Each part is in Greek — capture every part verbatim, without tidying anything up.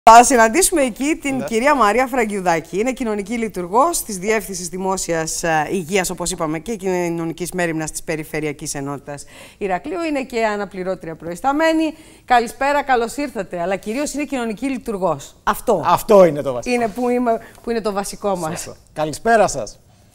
Θα συναντήσουμε εκεί την ναι. κυρία Μαρία Φραγκιουδάκη. Είναι κοινωνική λειτουργός της Διεύθυνσης Δημόσιας Υγείας, όπως είπαμε, και κοινωνικής μέριμνας της Περιφερειακής Ενότητας Ηρακλείου. Είναι και αναπληρώτρια προϊσταμένη. Καλησπέρα, καλώς ήρθατε. Αλλά κυρίως είναι κοινωνική λειτουργός. Αυτό. Αυτό είναι το βασικό. Είναι που, είμαι, που είναι το βασικό μας. Σωστό. Καλησπέρα σας.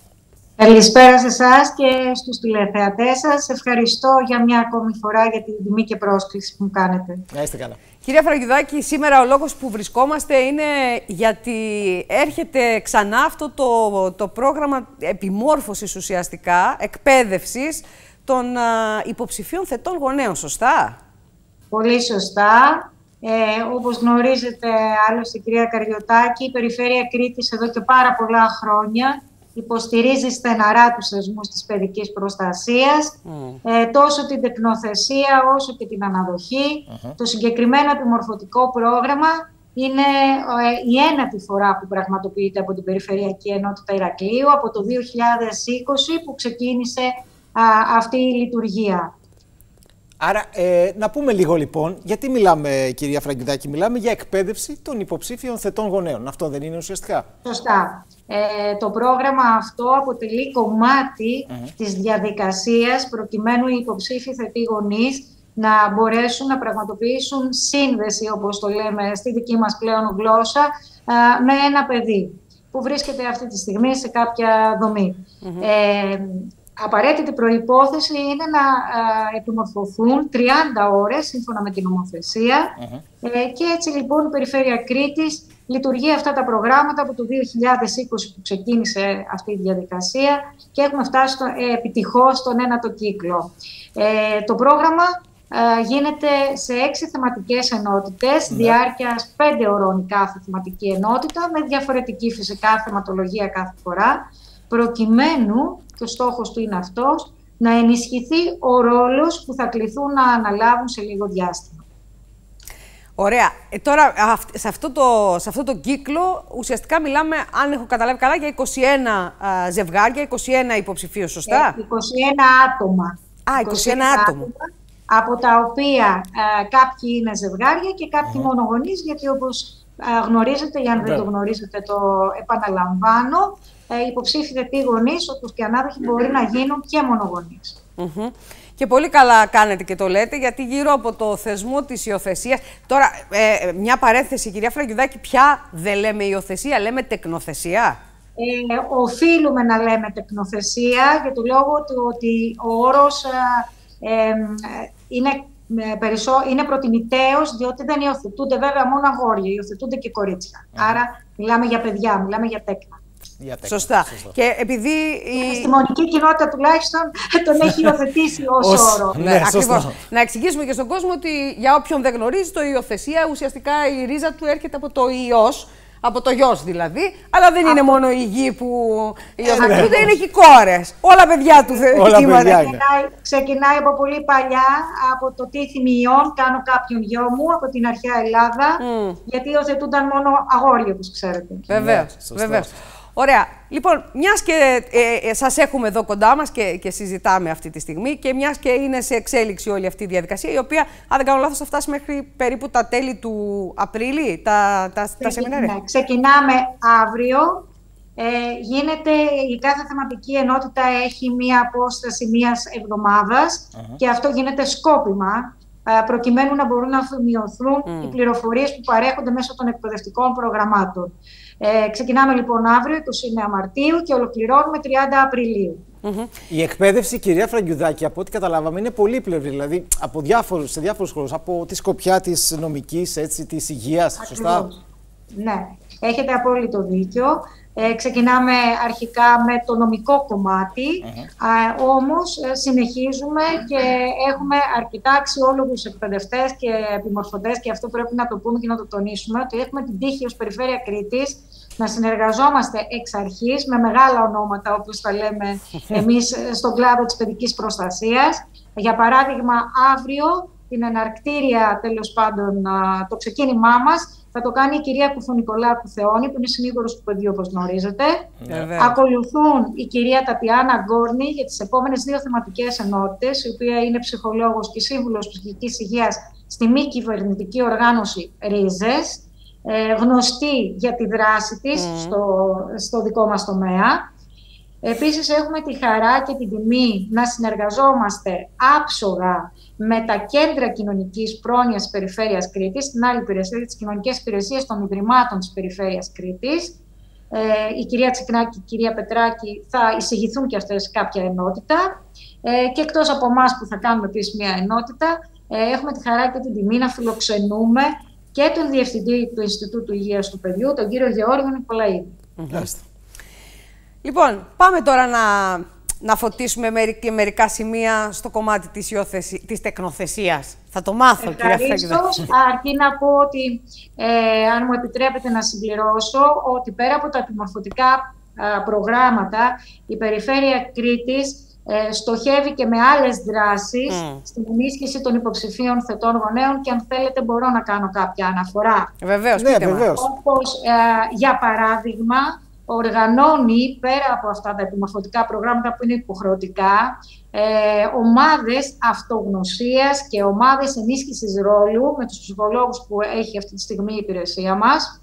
Καλησπέρα σε εσάς και στους τηλεθεατές σας. Ευχαριστώ για μια ακόμη φορά για την τιμή και πρόσκληση που μου κάνετε. Να είστε καλά. Κυρία Φραγκιουδάκη, σήμερα ο λόγος που βρισκόμαστε είναι γιατί έρχεται ξανά αυτό το, το πρόγραμμα επιμόρφωσης ουσιαστικά, εκπαίδευσης των α, υποψηφίων θετών γονέων, σωστά? Πολύ σωστά. Ε, όπως γνωρίζετε, άλλωστε, κυρία Καριωτάκη, η Περιφέρεια Κρήτης εδώ και πάρα πολλά χρόνια υποστηρίζει στεναρά τους θεσμούς της παιδικής προστασίας, mm. ε, τόσο την τεκνοθεσία όσο και την αναδοχή. Uh-huh. Το συγκεκριμένο επιμορφωτικό πρόγραμμα είναι ε, η ένατη φορά που πραγματοποιείται από την Περιφερειακή Ενότητα Ηρακλείου, από το δύο χιλιάδες είκοσι που ξεκίνησε α, αυτή η λειτουργία. Άρα, ε, να πούμε λίγο λοιπόν, γιατί μιλάμε, κυρία Φραγκιουδάκη, μιλάμε για εκπαίδευση των υποψήφιων θετών γονέων. Αυτό δεν είναι ουσιαστικά? Σωστά. Ε, το πρόγραμμα αυτό αποτελεί κομμάτι mm-hmm. της διαδικασίας προκειμένου οι υποψήφιοι θετοί γονείς να μπορέσουν να πραγματοποιήσουν σύνδεση, όπως το λέμε στη δική μας πλέον γλώσσα, α, με ένα παιδί που βρίσκεται αυτή τη στιγμή σε κάποια δομή. Mm-hmm. ε, Απαραίτητη προϋπόθεση είναι να α, επιμορφωθούν τριάντα ώρες σύμφωνα με την νομοθεσία uh-huh. ε, και έτσι λοιπόν η Περιφέρεια Κρήτης λειτουργεί αυτά τα προγράμματα από το δύο χιλιάδες είκοσι που ξεκίνησε αυτή η διαδικασία και έχουμε φτάσει στο, ε, επιτυχώς στον ένατο κύκλο. Ε, το πρόγραμμα α, γίνεται σε έξι θεματικές ενότητες, uh-huh. διάρκειας πέντε ωρών η κάθε θεματική ενότητα, με διαφορετική φυσικά θεματολογία κάθε φορά, προκειμένου, και ο στόχος του είναι αυτός, να ενισχυθεί ο ρόλος που θα κληθούν να αναλάβουν σε λίγο διάστημα. Ωραία. Ε, τώρα, σε αυτό, το, σε αυτό το κύκλο, ουσιαστικά μιλάμε, αν έχω καταλάβει καλά, για είκοσι ένα α, ζευγάρια, είκοσι ένα υποψηφίους, σωστά? Ε, είκοσι ένα άτομα. Α, είκοσι ένα άτομα. άτομα. Από τα οποία α, κάποιοι είναι ζευγάρια και κάποιοι mm. μονογονείς, γιατί όπως α, γνωρίζετε, ή αν δεν yeah. το γνωρίζετε το επαναλαμβάνω, οι υποψήφιοι θετοί γονείς, όπως και ανάδοχοι, μπορεί να γίνουν και μονογονείς. Mm-hmm. Και πολύ καλά κάνετε και το λέτε, γιατί γύρω από το θεσμό της υιοθεσίας. Τώρα, ε, μια παρένθεση, κυρία Φραγκιουδάκη, πια δεν λέμε υιοθεσία, λέμε τεκνοθεσία. Ε, οφείλουμε να λέμε τεκνοθεσία για το λόγο του ότι ο όρος ε, ε, είναι, ε, περισσό, είναι προτιμητέος, διότι δεν υιοθετούνται βέβαια μόνο αγόρια, υιοθετούνται και κορίτσια. Mm. Άρα μιλάμε για παιδιά, μιλάμε για τέκνα. Σωστά. Σωστά. Και επειδή η επιστημονική κοινότητα τουλάχιστον τον έχει υιοθετήσει ως όρο. Ναι, ναι, ακριβώς. Να εξηγήσουμε και στον κόσμο ότι για όποιον δεν γνωρίζει, το υιοθεσία ουσιαστικά η ρίζα του έρχεται από το ιός, από το γιος δηλαδή, αλλά δεν είναι μόνο η γη που υιοθετούνται, είναι και οι κόρες. Όλα παιδιά του ξεκινάει, ξεκινάει από πολύ παλιά, από το τι θυμιών κάνω κάποιον γιο μου, από την αρχαία Ελλάδα, mm. γιατί υιοθετούνταν μόνο αγόρια, όπως ξέρετε. Βεβαίως, βεβαίως. Ωραία. Λοιπόν, μιας και ε, ε, σας έχουμε εδώ κοντά μας και, και συζητάμε αυτή τη στιγμή και μιας και είναι σε εξέλιξη όλη αυτή η διαδικασία, η οποία, αν δεν κάνω λάθος, θα φτάσει μέχρι περίπου τα τέλη του Απρίλη, τα, τα, τα σεμινάρια. Ναι, ξεκινάμε αύριο. Ε, γίνεται, η κάθε θεματική ενότητα έχει μία απόσταση μίας εβδομάδας uh-huh. και αυτό γίνεται σκόπιμα, προκειμένου να μπορούν να αφομοιωθούν mm. οι πληροφορίες που παρέχονται μέσω των εκπαιδευτικών προγραμμάτων. Ε, ξεκινάμε λοιπόν αύριο, είκοσι εννέα Μαρτίου, και ολοκληρώνουμε τριάντα Απριλίου. Mm-hmm. Η εκπαίδευση, κυρία Φραγκιουδάκη, από ό,τι καταλάβαμε, είναι πολύπλευρη, δηλαδή από διάφορους, σε διάφορους χώρους, από τη σκοπιά της νομικής, έτσι, της υγείας, σωστά? Ναι, έχετε απόλυτο δίκιο. Ε, ξεκινάμε αρχικά με το νομικό κομμάτι, uh-huh. α, όμως ε, συνεχίζουμε και έχουμε αρκετά αξιόλογους εκπαιδευτές και επιμορφωτές, και αυτό πρέπει να το πούμε και να το τονίσουμε, ότι έχουμε την τύχη ως Περιφέρεια Κρήτης να συνεργαζόμαστε εξ αρχής με μεγάλα ονόματα, όπως τα λέμε εμείς στον κλάδο της παιδικής προστασίας. Για παράδειγμα, αύριο την εναρκτήρια, τέλος πάντων, το ξεκίνημά μας θα το κάνει η κυρία Κουφονικολάκου Θεόνη, που είναι συνήγορος του παιδιού, όπως γνωρίζετε. Yeah. Ακολουθούν η κυρία Τατιάνα Γκόρνη για τις επόμενες δύο θεματικές ενότητες, η οποία είναι ψυχολόγος και σύμβουλος ψυχικής υγείας στη μη κυβερνητική οργάνωση Ρίζες. ε, γνωστή για τη δράση της mm. στο, στο δικό μας τομέα. Επίσης έχουμε τη χαρά και την τιμή να συνεργαζόμαστε άψογα με τα κέντρα κοινωνικής πρόνοιας της Περιφέρειας Κρήτης, την άλλη υπηρεσία, τις κοινωνικές υπηρεσίες των Ιδρυμάτων της Περιφέρειας Κρήτης. Ε, η κυρία Τσικνάκη και η κυρία Πετράκη θα εισηγηθούν και αυτές κάποια ενότητα. Ε, και εκτός από εμάς που θα κάνουμε επίσης μια ενότητα, ε, έχουμε τη χαρά και την τιμή να φιλοξενούμε και τον Διευθυντή του Ινστιτούτου Υγείας του Παιδιού, τον κύριο Γεώργιο Νικολαίδη. Mm-hmm. Λοιπόν, πάμε τώρα να, να φωτίσουμε και μερικά σημεία στο κομμάτι της, υιοθεση... της τεκνοθεσίας. Θα το μάθω, κυρία Φραγκουδάκη. Αρκεί να πω ότι, ε, αν μου επιτρέπετε να συμπληρώσω, ότι πέρα από τα επιμορφωτικά ε, προγράμματα, η Περιφέρεια Κρήτης ε, στοχεύει και με άλλες δράσεις mm. στην ενίσχυση των υποψηφίων θετών γονέων και αν θέλετε μπορώ να κάνω κάποια αναφορά. Βεβαίως, ναι, πείτε βεβαίως. Όπως, ε, για παράδειγμα, οργανώνει πέρα από αυτά τα επιμορφωτικά προγράμματα που είναι υποχρεωτικά, ε, ομάδες αυτογνωσίας και ομάδες ενίσχυσης ρόλου με τους ψυχολόγους που έχει αυτή τη στιγμή η υπηρεσία μας.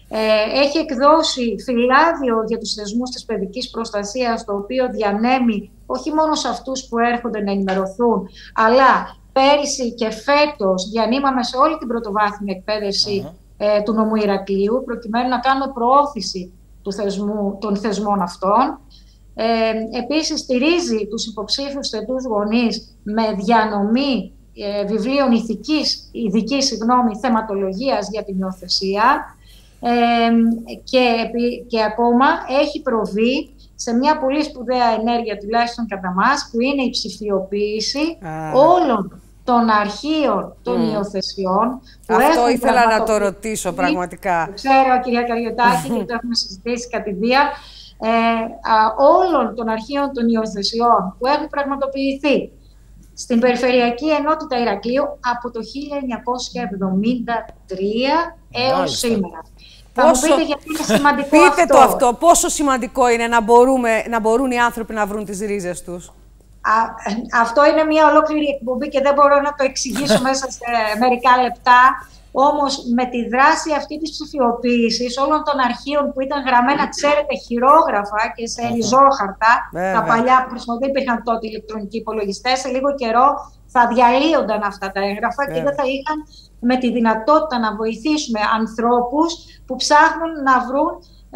Ε, έχει εκδώσει φυλάδιο για τους θεσμούς της παιδικής προστασίας, το οποίο διανέμει όχι μόνο σε αυτούς που έρχονται να ενημερωθούν, αλλά πέρυσι και φέτος διανύμαμε σε όλη την πρωτοβάθμια εκπαίδευση uh-huh. ε, του νομού Ηρακλείου, προκειμένου να κάνουμε προώθηση του θεσμού, των θεσμών αυτών. Ε, επίσης, στηρίζει τους υποψήφιους θετούς γονείς με διανομή ε, βιβλίων ηθικής, ειδικής συγγνώμη, θεματολογίας για την υιοθεσία ε, και, και ακόμα έχει προβεί σε μια πολύ σπουδαία ενέργεια, τουλάχιστον κατά μας, που είναι η ψηφιοποίηση ah. όλων των αρχείων των mm. υιοθεσιών. Που Αυτό ήθελα να το ρωτήσω πραγματικά. Το ξέρω, κυρία Καριωτάκη, και το έχουμε συζητήσει κατηδία. Ε, α, όλων των αρχείων των υιοθεσιών που έχουν πραγματοποιηθεί στην Περιφερειακή Ενότητα Ηρακλείου από το χίλια εννιακόσια εβδομήντα τρία έως Μάλιστα. σήμερα. Θα πόσο... μου πείτε γιατί είναι σημαντικό πείτε αυτό. το αυτό. Πόσο σημαντικό είναι να, μπορούμε, να μπορούν οι άνθρωποι να βρουν τις ρίζες τους. Α, αυτό είναι μια ολόκληρη εκπομπή και δεν μπορώ να το εξηγήσω μέσα σε μερικά λεπτά. Όμως με τη δράση αυτή της ψηφιοποίησης όλων των αρχείων που ήταν γραμμένα, ξέρετε, χειρόγραφα και σε ριζόχαρτα, yeah, τα παλιά που χρησιμοποιούνται, υπήρχαν τότε ηλεκτρονικοί υπολογιστές, σε λίγο καιρό θα διαλύονταν αυτά τα έγγραφα yeah. και δεν θα είχαν με τη δυνατότητα να βοηθήσουμε ανθρώπους που ψάχνουν να βρουν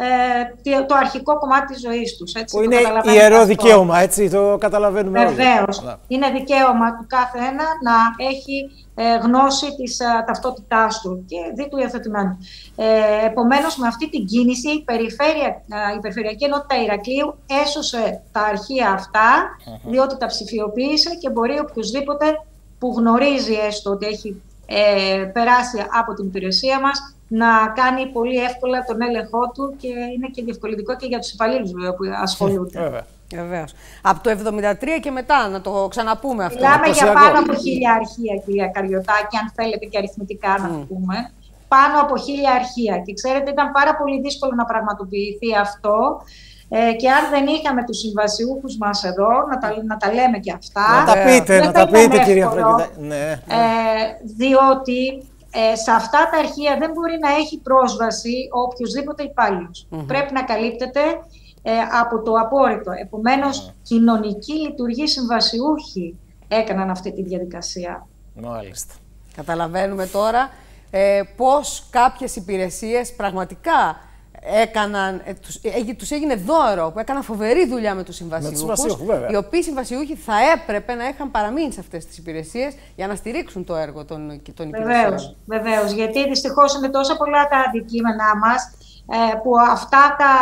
Ε, το αρχικό κομμάτι της ζωής τους. Έτσι, που είναι ιερό δικαίωμα, έτσι, το καταλαβαίνουμε όλοι. Βεβαίως. Είναι δικαίωμα του κάθε ένα να έχει ε, γνώση της ε, ταυτότητάς του και δι' του υιοθετημένου. Ε, επομένως, με αυτή την κίνηση, η, περιφέρεια, ε, η Περιφερειακή Ενότητα Ηρακλείου έσωσε τα αρχεία αυτά, uh-huh. διότι τα ψηφιοποίησε και μπορεί οποιοδήποτε που γνωρίζει έστω ότι έχει ε, περάσει από την υπηρεσία μας να κάνει πολύ εύκολα τον έλεγχό του και είναι και διευκολυντικό και για τους υπαλλήλους που ασχολούνται. Βεβαίως. Από το εβδομήντα τρία και μετά, να το ξαναπούμε αυτό. Μιλάμε για πάνω από χίλια αρχεία, κυρία Καριωτάκη, αν θέλετε και αριθμητικά mm. να το πούμε. Πάνω από χίλια αρχεία. Και ξέρετε, ήταν πάρα πολύ δύσκολο να πραγματοποιηθεί αυτό. Ε, και αν δεν είχαμε τους συμβασιούχους μας εδώ, να τα, να τα λέμε και αυτά. Να τα πείτε, να τα πείτε, κυρία Φραγκουδάκη. Ναι, ναι. Ε, διότι Ε, σε αυτά τα αρχεία δεν μπορεί να έχει πρόσβαση ο οποιοσδήποτε υπάλληλος. Mm-hmm. Πρέπει να καλύπτεται ε, από το απόρριτο. Επομένως, mm-hmm. κοινωνικοί λειτουργοί συμβασιούχοι έκαναν αυτή τη διαδικασία. Μάλιστα. Καταλαβαίνουμε τώρα ε, πώς κάποιες υπηρεσίες πραγματικά έκαναν, ε, τους, ε, τους έγινε δώρο, που έκαναν φοβερή δουλειά με τους συμβασιούχους, οι οποίοι συμβασιούχοι θα έπρεπε να είχαν παραμείνει σε αυτές τις υπηρεσίες για να στηρίξουν το έργο των, των υπηρεσιών. Βεβαίως, βεβαίως, γιατί δυστυχώς είναι τόσα πολλά τα αντικείμενά μας, ε, που αυτά τα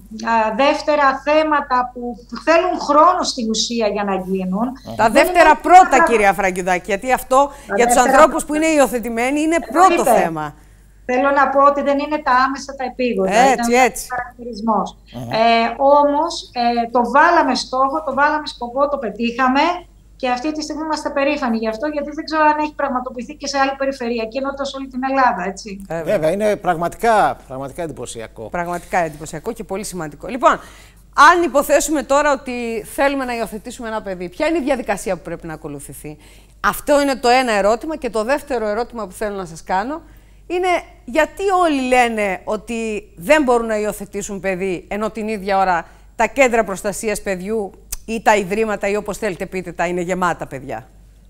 ε, δεύτερα θέματα που θέλουν χρόνο στην ουσία για να γίνουν. Τα δεύτερα είναι πρώτα, τα... κυρία Φραγκουδάκη, γιατί αυτό τα για τους ανθρώπους που είναι υιοθετημένοι είναι πρώτο Είτε. θέμα. Θέλω να πω ότι δεν είναι τα άμεσα τα επίγοντα, έτσι, ήταν έτσι. χαρακτηρισμός. Uh-huh. ε, όμως ε, το βάλαμε στόχο, το βάλαμε σκοπό, το πετύχαμε και αυτή τη στιγμή είμαστε περήφανοι γι' αυτό, γιατί δεν ξέρω αν έχει πραγματοποιηθεί και σε άλλη περιφερειακή ενότητα σε όλη την Ελλάδα, έτσι. Ε, βέβαια, είναι πραγματικά, πραγματικά εντυπωσιακό. Πραγματικά εντυπωσιακό και πολύ σημαντικό. Λοιπόν, αν υποθέσουμε τώρα ότι θέλουμε να υιοθετήσουμε ένα παιδί, ποια είναι η διαδικασία που πρέπει να ακολουθηθεί? Αυτό είναι το ένα ερώτημα. Και το δεύτερο ερώτημα που θέλω να σας κάνω είναι γιατί όλοι λένε ότι δεν μπορούν να υιοθετήσουν παιδί, ενώ την ίδια ώρα τα κέντρα προστασίας παιδιού ή τα ιδρύματα ή όπως θέλετε πείτε τα είναι γεμάτα παιδιά.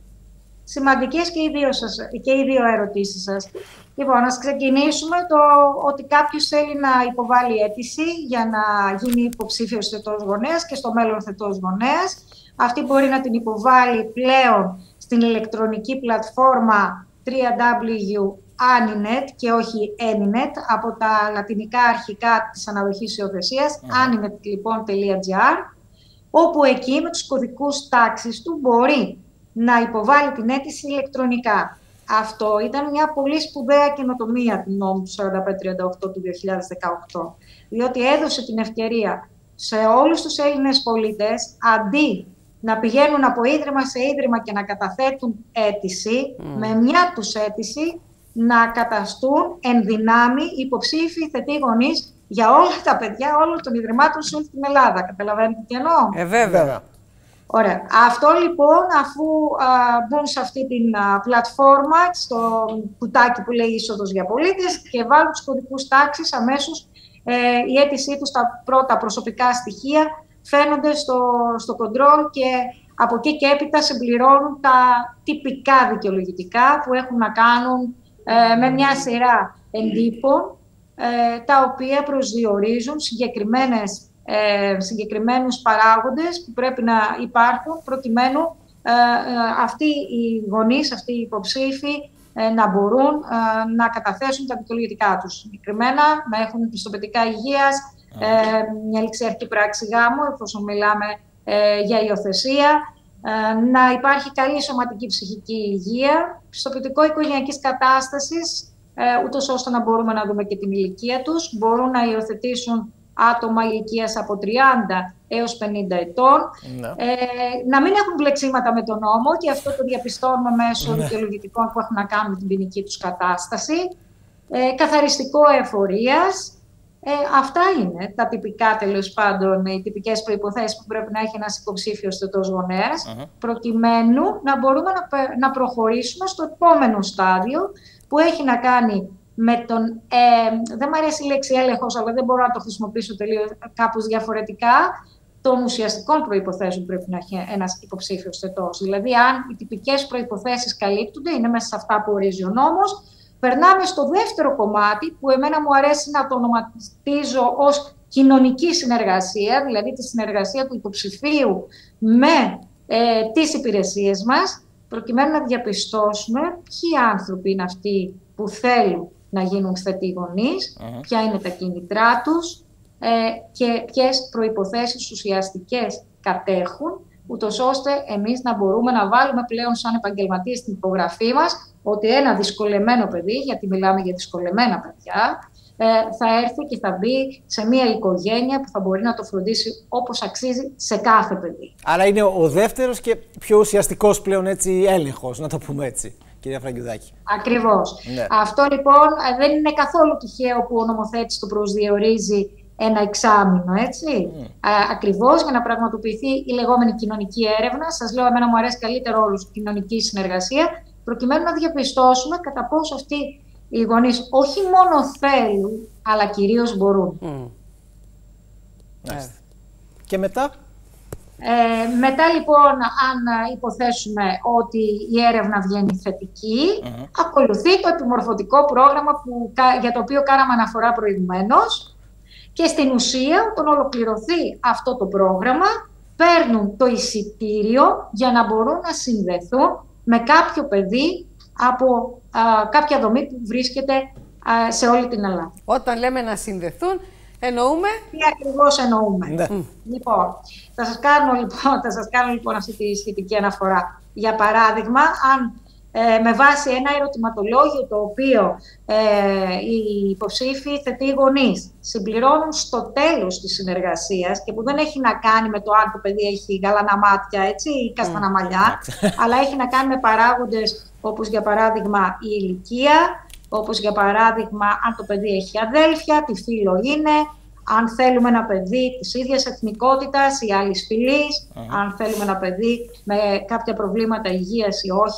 Σημαντικές και οι δύο, σας, και οι δύο ερωτήσεις σας. Λοιπόν, ας ξεκινήσουμε το ότι κάποιος θέλει να υποβάλει αίτηση για να γίνει υποψήφιος θετός γονέας και στο μέλλον θετός γονέας. Αυτή μπορεί να την υποβάλει πλέον στην ηλεκτρονική πλατφόρμα double-u double-u double-u τελεία Aninet και όχι Eninet, από τα λατινικά αρχικά της αναδοχής υιοθεσίας, mm. aninet λοιπόν τελεία gr, όπου εκεί με τους κωδικούς τάξης του μπορεί να υποβάλει την αίτηση ηλεκτρονικά. Αυτό ήταν μια πολύ σπουδαία καινοτομία του νόμου του σαράντα πέντε τριάντα οκτώ του δύο χιλιάδες δεκαοκτώ, διότι έδωσε την ευκαιρία σε όλους τους Έλληνες πολίτες, αντί να πηγαίνουν από ίδρυμα σε ίδρυμα και να καταθέτουν αίτηση, mm. με μια τους αίτηση, να καταστούν εν δυνάμει υποψήφιοι θετοί γονείς για όλα τα παιδιά όλων των ιδρυμάτων σε όλη την Ελλάδα. Καταλαβαίνετε τι εννοώ? Ε, βέβαια. Ωραία. Αυτό λοιπόν, αφού α, μπουν σε αυτή την α, πλατφόρμα, στο κουτάκι που λέει είσοδος για πολίτες και βάλουν τους κωδικούς τάξης, αμέσως ε, η αίτησή τους, τα πρώτα προσωπικά στοιχεία φαίνονται στο, στο control και από εκεί και έπειτα συμπληρώνουν τα τυπικά δικαιολογητικά που έχουν να κάνουν ε, με μια σειρά εντύπων, ε, τα οποία προσδιορίζουν συγκεκριμένες, ε, συγκεκριμένους παράγοντες που πρέπει να υπάρχουν προκειμένου ε, ε, αυτοί οι γονείς, αυτοί οι υποψήφοι ε, να μπορούν ε, να καταθέσουν τα δικαιολογητικά τους. Συγκεκριμένα να έχουν πιστοποιητικά υγείας, ε, μια ληξιαρχική πράξη γάμου, εφόσον μιλάμε ε, για υιοθεσία, ε, να υπάρχει καλή σωματική ψυχική υγεία, πιστοποιητικό οικογενειακής κατάστασης, ε, ούτως ώστε να μπορούμε να δούμε και την ηλικία τους. Μπορούν να υιοθετήσουν άτομα ηλικίας από τριάντα έως πενήντα ετών, ναι. ε, να μην έχουν μπλεξίματα με τον νόμο, και αυτό το διαπιστώνουμε μέσω ναι. δικαιολογητικών που έχουν να κάνουν με την ποινική τους κατάσταση, ε, καθαριστικό εφορίας. Ε, αυτά είναι τα τυπικά, τέλος πάντων, οι τυπικές προϋποθέσεις που πρέπει να έχει ένας υποψήφιος θετός γονέας, uh-huh. προκειμένου να μπορούμε να, να προχωρήσουμε στο επόμενο στάδιο, που έχει να κάνει με τον, ε, δεν μου αρέσει η λέξη έλεγχος, αλλά δεν μπορώ να το χρησιμοποιήσω τελείως κάπως διαφορετικά, των ουσιαστικών προϋποθέσεων που πρέπει να έχει ένας υποψήφιος θετός. Δηλαδή, αν οι τυπικές προϋποθέσεις καλύπτονται, είναι μέσα σε αυτά που ορίζει ο νόμος, περνάμε στο δεύτερο κομμάτι, που εμένα μου αρέσει να το ονοματίζω ως κοινωνική συνεργασία, δηλαδή τη συνεργασία του υποψηφίου με ε, τις υπηρεσίες μας, προκειμένου να διαπιστώσουμε ποιοι άνθρωποι είναι αυτοί που θέλουν να γίνουν θετοί γονείς, uh-huh. ποια είναι τα κίνητρά τους ε, και ποιες προϋποθέσεις ουσιαστικές κατέχουν, ούτως ώστε εμείς να μπορούμε να βάλουμε πλέον σαν επαγγελματίες στην υπογραφή μας ότι ένα δυσκολεμένο παιδί, γιατί μιλάμε για δυσκολεμένα παιδιά, ε, θα έρθει και θα μπει σε μια οικογένεια που θα μπορεί να το φροντίσει όπως αξίζει σε κάθε παιδί. Άρα είναι ο δεύτερος και πιο ουσιαστικός πλέον έτσι έλεγχος, να το πούμε έτσι, κυρία Φραγκιουδάκη. Ακριβώς. Ναι. Αυτό λοιπόν δεν είναι καθόλου τυχαίο που ο νομοθέτης το προσδιορίζει ένα εξάμηνο, έτσι. Mm. Α, ακριβώς για να πραγματοποιηθεί η λεγόμενη κοινωνική έρευνα. Σας λέω, εμένα μου αρέσει καλύτερο όλους κοινωνική συνεργασία, προκειμένου να διαπιστώσουμε κατά πόσο αυτοί οι γονείς όχι μόνο θέλουν, αλλά κυρίως μπορούν. Mm. Yeah. Και μετά? Ε, μετά λοιπόν, αν υποθέσουμε ότι η έρευνα βγαίνει θετική, mm-hmm. ακολουθεί το επιμορφωτικό πρόγραμμα που, για το οποίο κάναμε αναφορά προηγουμένως, και στην ουσία, όταν ολοκληρωθεί αυτό το πρόγραμμα, παίρνουν το εισιτήριο για να μπορούν να συνδεθούν με κάποιο παιδί από α, κάποια δομή που βρίσκεται α, σε όλη την Ελλάδα. Όταν λέμε να συνδεθούν, εννοούμε... Τι ακριβώς εννοούμε. Ναι. Λοιπόν, θα σας κάνω λοιπόν, θα σας κάνω λοιπόν αυτή τη σχετική αναφορά. Για παράδειγμα, αν ε, με βάση ένα ερωτηματολόγιο το οποίο ε, οι υποψήφοι θετοί γονείς συμπληρώνουν στο τέλος της συνεργασίας και που δεν έχει να κάνει με το αν το παιδί έχει γαλανά μάτια, έτσι, ή καστανά μαλλιά, αλλά έχει να κάνει με παράγοντες όπως για παράδειγμα η ηλικία, όπως για παράδειγμα αν το παιδί έχει αδέλφια, τι φύλο είναι, αν θέλουμε ένα παιδί της ίδιας εθνικότητας ή άλλης φυλής, mm-hmm. αν θέλουμε ένα παιδί με κάποια προβλήματα υγείας ή όχι.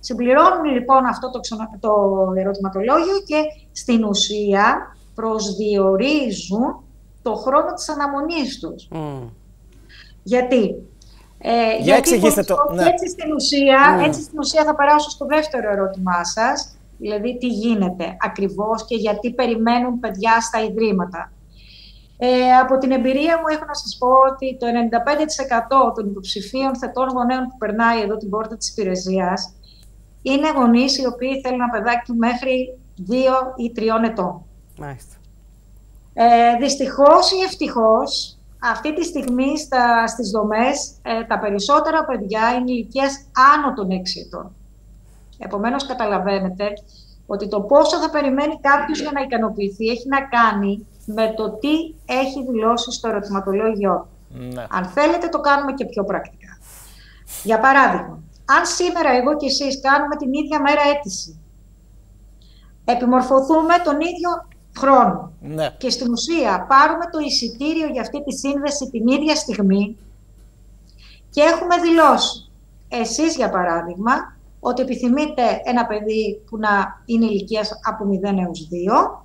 Συμπληρώνουν λοιπόν αυτό το, ξενο... το ερωτηματολόγιο και στην ουσία προσδιορίζουν το χρόνο της αναμονής τους. Mm. Γιατί? Ε, Για εξηγήστε το. Ναι. Έτσι, στην ουσία, mm. έτσι στην ουσία θα περάσω στο δεύτερο ερώτημά σας, δηλαδή τι γίνεται ακριβώς και γιατί περιμένουν παιδιά στα ιδρύματα. Ε, από την εμπειρία μου έχω να σας πω ότι το ενενήντα πέντε τοις εκατό των υποψηφίων θετών γονέων που περνάει εδώ την πόρτα της υπηρεσίας είναι γονείς οι οποίοι θέλουν ένα παιδάκι μέχρι δύο ή τριών ετών. Μάλιστα. Ε, δυστυχώς ή ευτυχώς, αυτή τη στιγμή στα, στις δομές ε, τα περισσότερα παιδιά είναι ηλικίας άνω των έξι ετών. Επομένως καταλαβαίνετε ότι το πόσο θα περιμένει κάποιος για να ικανοποιηθεί έχει να κάνει με το τι έχει δηλώσει στο ερωτηματολόγιο. Ναι. Αν θέλετε το κάνουμε και πιο πρακτικά. Για παράδειγμα, αν σήμερα εγώ και εσείς κάνουμε την ίδια μέρα αίτηση, επιμορφωθούμε τον ίδιο χρόνο ναι. και στην ουσία πάρουμε το εισιτήριο για αυτή τη σύνδεση την ίδια στιγμή και έχουμε δηλώσει εσείς για παράδειγμα ότι επιθυμείτε ένα παιδί που να είναι ηλικίας από μηδέν έως δύο,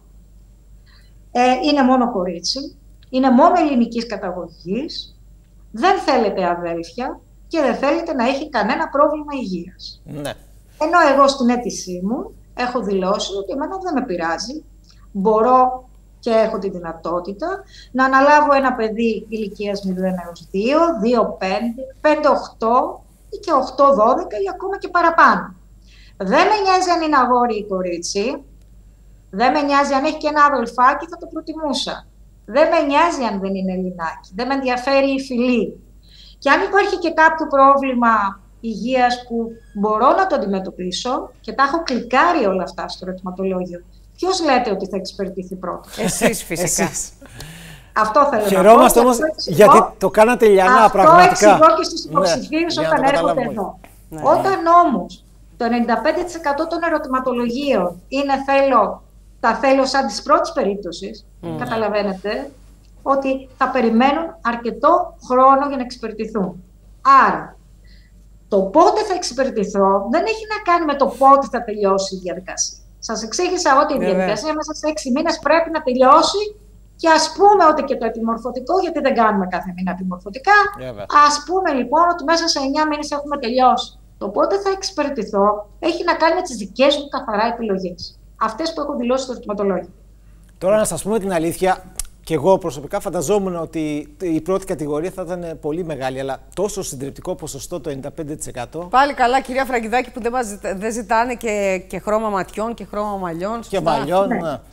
ε, είναι μόνο κορίτσι, είναι μόνο ελληνικής καταγωγής, δεν θέλετε αδέλφια και δεν θέλετε να έχει κανένα πρόβλημα υγείας. Ναι. Ενώ εγώ στην αίτησή μου έχω δηλώσει ότι εμένα δεν με πειράζει, μπορώ και έχω τη δυνατότητα να αναλάβω ένα παιδί ηλικίας μηδέν έως δύο, δύο πέντε, πέντε οκτώ ή και οκτώ δώδεκα ή ακόμα και παραπάνω. Δεν με νοιάζει αν είναι αγόρι ή κορίτσι, δεν με νοιάζει αν έχει και ένα αδελφάκι, θα το προτιμούσα. Δεν με νοιάζει αν δεν είναι Ελληνάκι, δεν με ενδιαφέρει η φυλή. Και αν υπάρχει και κάποιο πρόβλημα υγείας που μπορώ να το αντιμετωπίσω και τα έχω κλικάρει όλα αυτά στο ερωτηματολόγιο, ποιος λέτε ότι θα εξυπηρετηθεί πρώτος? Εσείς φυσικά. Εσείς. Αυτό θέλω να πω. Χαιρόμαστε όμως γιατί το κάνατε λιανά αυτό πραγματικά. Αυτό εξηγώ και στους υποψηφίους ναι, όταν έρχονται εδώ. Ναι. Όταν όμως το ενενήντα πέντε τοις εκατό των ερωτηματολογίων είναι θέλω, τα θέλω σαν της πρώτης περίπτωσης, mm. καταλαβαίνετε ότι θα περιμένουν αρκετό χρόνο για να εξυπηρετηθούν. Άρα, το πότε θα εξυπηρετηθώ δεν έχει να κάνει με το πότε θα τελειώσει η διαδικασία. Σας εξήγησα ότι η διαδικασία μέσα σε έξι μήνες πρέπει να τελειώσει και ας πούμε ότι και το επιμορφωτικό, γιατί δεν κάνουμε κάθε μήνα επιμορφωτικά, yeah, ας πούμε λοιπόν ότι μέσα σε εννιά μήνες έχουμε τελειώσει. Το πότε θα εξυπηρετηθώ έχει να κάνει με τις δικές μου καθαρά επιλογές. Αυτές που έχω δηλώσει στο ερωτηματολόγιο. Τώρα να σας πούμε την αλήθεια, και εγώ προσωπικά φανταζόμουν ότι η πρώτη κατηγορία θα ήταν πολύ μεγάλη, αλλά τόσο συντριπτικό ποσοστό το ενενήντα πέντε τοις εκατό. Πάλι καλά, κυρία Φραγκιδάκη, που δεν, μας, δεν ζητάνε και, και χρώμα ματιών και χρώμα μαλλιών. Και μαλλιών, ναι. ναι.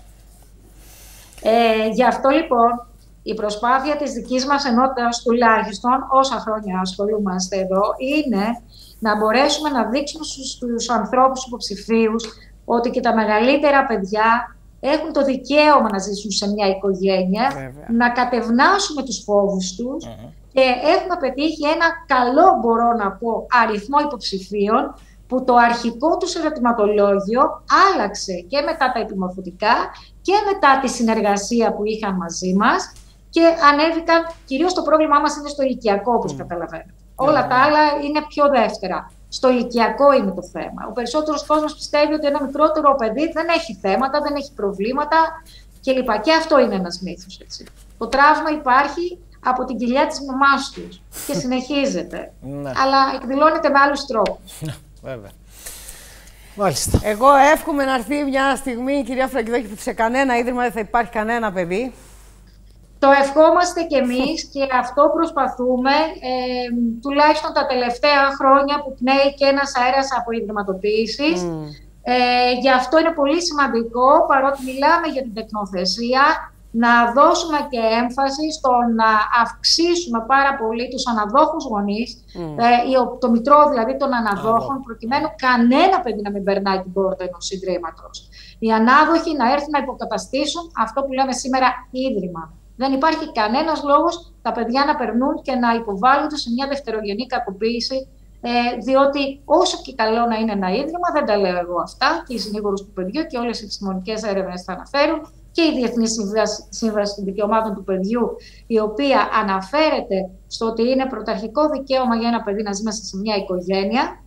Ε, γι' αυτό λοιπόν η προσπάθεια της δικής μας ενότητας, τουλάχιστον όσα χρόνια ασχολούμαστε εδώ, είναι να μπορέσουμε να δείξουμε στους, στους ανθρώπους υποψηφίους ότι και τα μεγαλύτερα παιδιά έχουν το δικαίωμα να ζήσουν σε μια οικογένεια, Βέβαια. να κατευνάσουμε τους φόβους τους uh-huh. και έχουμε πετύχει ένα καλό, μπορώ να πω, αριθμό υποψηφίων που το αρχικό τους ερωτηματολόγιο άλλαξε και μετά τα επιμορφωτικά και μετά τη συνεργασία που είχαν μαζί μας και ανέβηκαν, κυρίως το πρόβλημά μας είναι στο ηλικιακό, όπως mm. καταλαβαίνετε. Yeah. Όλα τα άλλα είναι πιο δεύτερα. Στο ηλικιακό είναι το θέμα. Ο περισσότερος κόσμος πιστεύει ότι ένα μικρότερο παιδί δεν έχει θέματα, δεν έχει προβλήματα κλπ. Και αυτό είναι ένας μύθος, έτσι. Το τραύμα υπάρχει από την κοιλιά της μαμάς τους και συνεχίζεται. Αλλά εκδηλώνεται με άλλους τρόπους. Βέβαια. Μάλιστα. Εγώ εύχομαι να έρθει μια στιγμή, κυρία Φραγκιδάκη, που σε κανένα ίδρυμα δεν θα υπάρχει κανένα παιδί. Το ευχόμαστε κι εμείς και αυτό προσπαθούμε, ε, τουλάχιστον τα τελευταία χρόνια που πνέει και ένας αέρας από ιδρυματοποίησης. Mm. Ε, γι' αυτό είναι πολύ σημαντικό, παρότι μιλάμε για την τεκνοθεσία, να δώσουμε και έμφαση στο να αυξήσουμε πάρα πολύ τους αναδόχους γονείς, mm. ε, το μητρό δηλαδή των αναδόχων, mm. προκειμένου κανένα παιδί να μην περνάει την πόρτα ενός ιδρύματος. Οι ανάδοχοι να έρθουν να υποκαταστήσουν αυτό που λέμε σήμερα ίδρυμα. Δεν υπάρχει κανένας λόγος τα παιδιά να περνούν και να υποβάλλονται σε μια δευτερογενή κακοποίηση, ε, διότι όσο και καλό να είναι ένα ίδρυμα, δεν τα λέω εγώ αυτά, και οι συνήγοροι του παιδιού και όλες οι επιστημονικές έρευνες θα αναφέρουν, και η Διεθνή Σύμβαση των Δικαιωμάτων του Παιδιού, η οποία αναφέρεται στο ότι είναι πρωταρχικό δικαίωμα για ένα παιδί να ζει μέσα σε μια οικογένεια,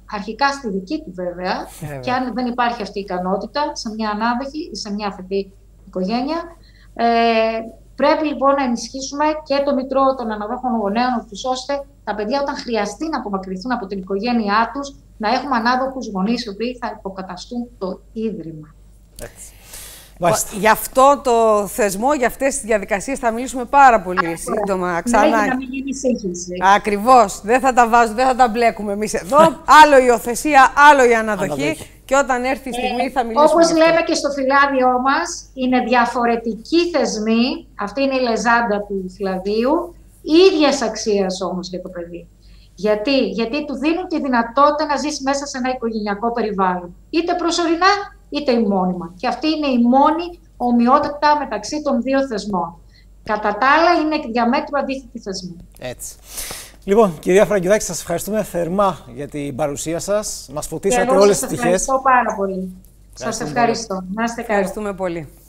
αρχικά στη δική του βέβαια, ε, και αν δεν υπάρχει αυτή η ικανότητα σε μια ανάδοχη ή σε μια αφετή οικογένεια. Ε, πρέπει λοιπόν να ενισχύσουμε και το μητρό των αναδόχων γονέων, ώστε τα παιδιά όταν χρειαστεί να απομακρυνθούν από την οικογένειά τους, να έχουμε ανάδοχους γονείς οι οποίοι θα υποκαταστούν το ίδρυμα. Έτσι. Γι' αυτό το θεσμό, για αυτές τις διαδικασίες θα μιλήσουμε πάρα πολύ Ά, σύντομα. Ξανά. Να μην γίνει σύγχυση. Ακριβώς. Δεν θα τα βάζουμε, δεν θα τα μπλέκουμε εμείς εδώ. Άλλο η υιοθεσία, άλλο η αναδοχή. αναδοχή. Και όταν έρθει η στιγμή ε, θα μιλήσουμε. Όπως λέμε και στο φυλάδιό μας, είναι διαφορετικοί θεσμοί. Αυτή είναι η λεζάντα του φυλαδίου. Ίδιας αξίας όμως για το παιδί. Γιατί? Γιατί του δίνουν τη δυνατότητα να ζήσει μέσα σε ένα οικογενειακό περιβάλλον. Είτε προσωρινά, είτε ημώνυμα. Και αυτή είναι η μόνη ομοιότητα μεταξύ των δύο θεσμών. Κατά τα άλλα, είναι διαμέτρου αντίθετη θεσμοί. Έτσι. Λοιπόν, κυρία Φραγκιουδάκη, σας ευχαριστούμε θερμά για την παρουσία σας. Μας φωτίσατε όλες τις πτυχές. Σας ευχαριστώ πάρα πολύ. Σας ευχαριστώ. Να είστε καλά. Ευχαριστούμε πολύ.